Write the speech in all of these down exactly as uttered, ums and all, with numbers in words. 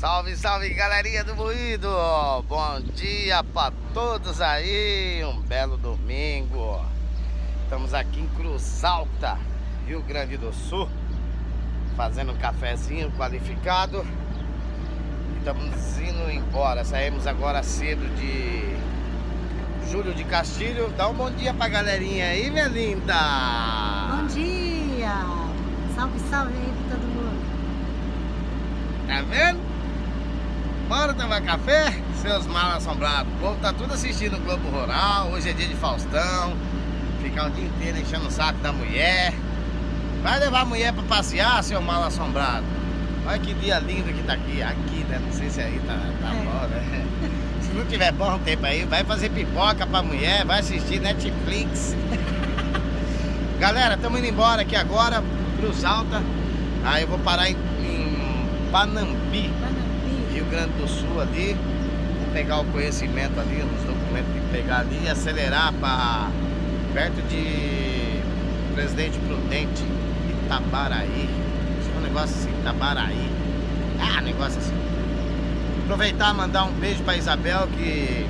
Salve, salve, galerinha do Moído! Bom dia pra todos aí, um belo domingo. Estamos aqui em Cruz Alta, Rio Grande do Sul, fazendo um cafezinho qualificado. E estamos indo embora, saímos agora cedo de Júlio de Castilho. Dá um bom dia pra galerinha aí, minha linda! Bom dia! Salve, salve aí pra todo mundo! Tá vendo? Bora tomar café, seus mal assombrados. O povo tá tudo assistindo o Globo Rural. Hoje é dia de Faustão. Ficar o dia inteiro enchendo o saco da mulher. Vai levar a mulher pra passear, seu mal assombrado. Olha que dia lindo que tá aqui. Aqui, né? Não sei se aí tá, tá é. bom, né? Se não tiver bom tempo aí, vai fazer pipoca pra mulher, vai assistir Netflix. Galera, estamos indo embora aqui agora, Cruz Alta. Aí eu vou parar em, em Panambi, Rio Grande do Sul ali. Vou pegar o conhecimento ali, os documentos que pegar ali e acelerar para perto de Presidente Prudente, Itabaraí. Acho que é um negócio assim, Itabaraí. Ah, negócio assim. Aproveitar e mandar um beijo para Isabel, que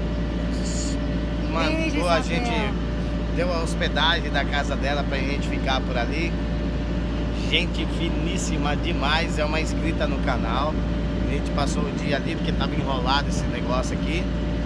mandou beijo, a Isabel. gente, deu a hospedagem da casa dela pra gente ficar por ali. Gente finíssima demais, é uma inscrita no canal. A gente passou o dia ali porque tava enrolado esse negócio aqui.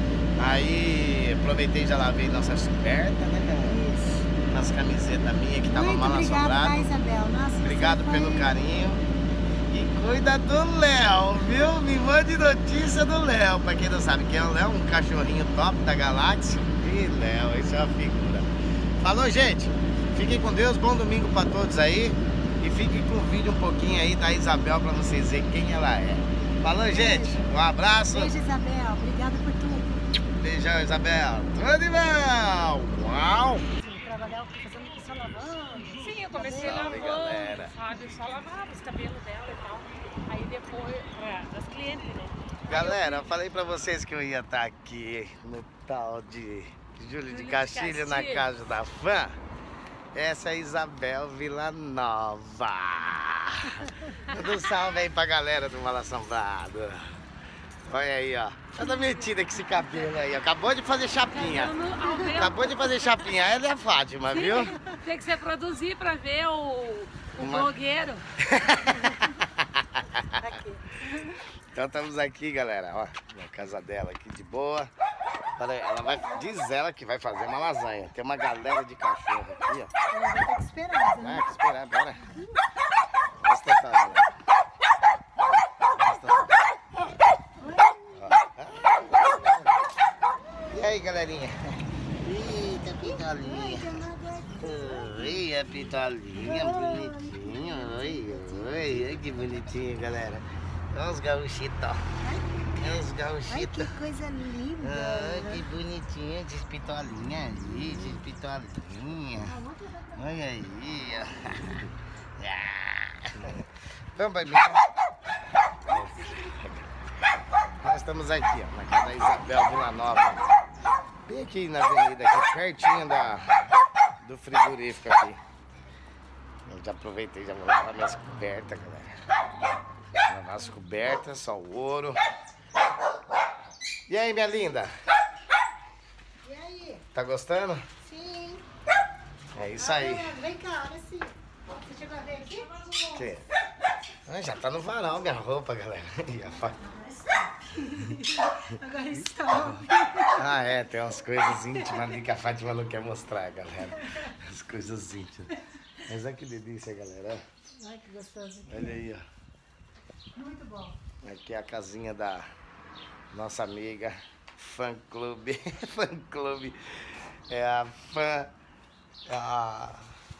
Aí aproveitei e já lavei nossas cobertas, né, cara? Isso. Nas camisetas minhas que tava Muito mal obrigada, tá, assombrado. Isabel? Nossa, Obrigado você pelo foi... carinho. E cuida do Léo, viu? Me mande notícia do Léo. Pra quem não sabe quem é o Léo, um cachorrinho top da galáxia. E Léo, isso é uma figura. Falou, gente. Fiquem com Deus, bom domingo pra todos aí. E fiquem com o vídeo um pouquinho aí da Isabel pra vocês verem quem ela é. Falou, gente. Um abraço. Beijo, Isabel. Obrigada por tudo. Beijão, Isabel. Tudo de bom. Uau. Trabalhar fazendo só lavando. Sim, eu comecei Salve, lavando, galera. sabe? Eu só lavava os cabelos dela e tal. Aí depois, pra, das clientes, né? Galera, eu falei pra vocês que eu ia estar aqui no tal de Júlio de Júlio de Castilho, na Castilho. casa da fã. Essa é a Isabel Villanova. Manda um salve aí pra galera do Mal Assombrado. Olha aí, ó. Toda metida com esse cabelo aí. Acabou de fazer chapinha. Fazendo ao vento. Acabou de fazer chapinha. Ela é a Fátima, viu? Tem que se produzir pra ver o, o Uma- blogueiro. Aqui. Então estamos aqui, galera, ó, na casa dela aqui de boa. Ela ela vai, diz ela que vai fazer uma lasanha. Tem uma galera de cachorro aqui, ó. Eu vou ter que esperar, né? Vai, que esperar, bora. Basta fazer. Basta fazer. E aí, galerinha? Eita, pitolinha. Oi, a pitolinha, bonitinho. Oi, oi, oi, que bonitinho, galera. Olha os gauchitos, ó. Olha os Ai, gauchitos. que coisa linda. Ah, que bonitinha, essas pitolinhas aí, essas pitolinhas. Olha aí, ó. Ah. Vamos, baby. Nós estamos aqui, ó, na casa da Isabel Villanova. Bem aqui na avenida, aqui pertinho da, do frigorífico aqui. Eu já aproveitei, já vou lavar minhas cobertas, galera. Lavar as cobertas, só o ouro. E aí, minha linda? E aí? Tá gostando? Sim. É isso aí. Ah, vem cá, olha assim. Você chegou a ver aqui? Que? Ah, já tá no varal minha roupa, galera. Ih, a fa- Agora estou. Ah, é, tem umas coisas íntimas ali que a Fátima não quer mostrar, galera. As coisas íntimas. Mas olha que delícia, galera. Ai, que gostoso. Olha aí, ó. Muito bom. Aqui é a casinha da nossa amiga fã clube. Fã clube. É a fã. A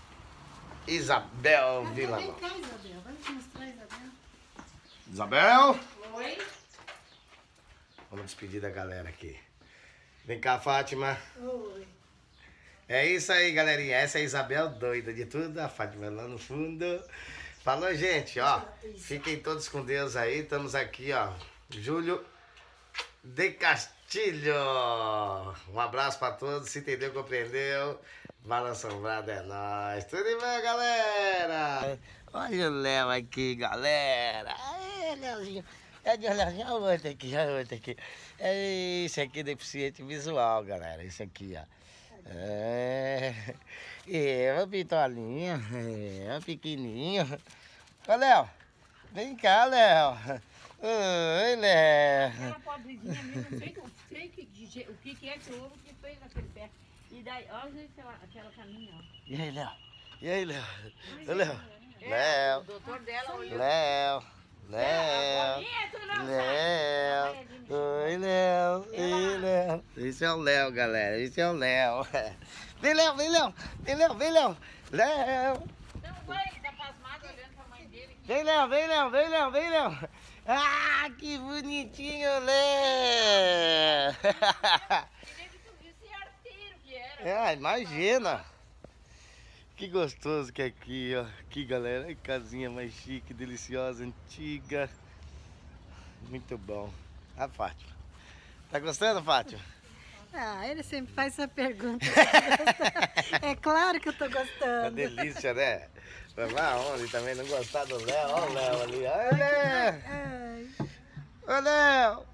Isabel Vem Villanova. cá, Isabel. Vai te mostrar, Isabel. Isabel! Oi? Vamos despedir da galera aqui. Vem cá, Fátima. Oi. É isso aí, galerinha. Essa é a Isabel doida de tudo. A Fátima lá no fundo. Falou, gente, ó. Fiquem todos com Deus aí. Estamos aqui, ó. Júlio de Castilho. Um abraço pra todos. Se entendeu, compreendeu. Vala Assombrado é nóis. Tudo bem, galera? Olha o Léo aqui, galera. Aê, Léozinho. É de olhar, já outro aqui, já outro aqui. É, esse aqui é deficiente visual, galera. Esse aqui, ó. É. É, uma pitolinha. É, um pequenininho. Ô, Léo. Vem cá, Léo. Oi, Léo. Aquela pobrezinha mesmo, não sei, não sei que, que- o que, que é que houve que fez naquele pé. E daí, olha aquela, aquela caminha, ó. E aí, Léo? E aí, Léo? Ô, é, Léo. É, Léo. o doutor dela olhou. Léo. É, a Léo. bolinha, tu não Léo. sabe. Oi, Léo. Oi, Léo. Esse é o Léo, galera. Esse é o Léo. Vem, Léo, vem, Léo. Vem, Léo, vem, Léo. Léo. Não vai, ele tá pasmado olhando pra mãe dele. Vem, Léo, vem, Léo, vem, Léo, vem, Léo. Ah, que bonitinho, Léo. Queria que tu visse esse arteiro que era. É, imagina. Que gostoso que é aqui, ó. Aqui, galera. Que casinha mais chique, deliciosa, antiga. Muito bom. A Fátima. Tá gostando, Fátima? Ah, ele sempre faz essa pergunta. É claro que eu tô Uma gostando. delícia, né? Vai lá onde também não gostar do Léo. Olha o Léo ali. Olha, Léo. Ai. Ô, Léo.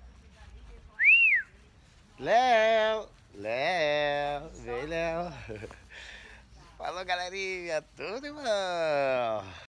Léo. Léo. Vem, Léo. Falou, galerinha. Tudo bom?